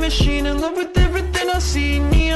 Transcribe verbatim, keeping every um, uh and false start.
machine, in love with everything I see. Need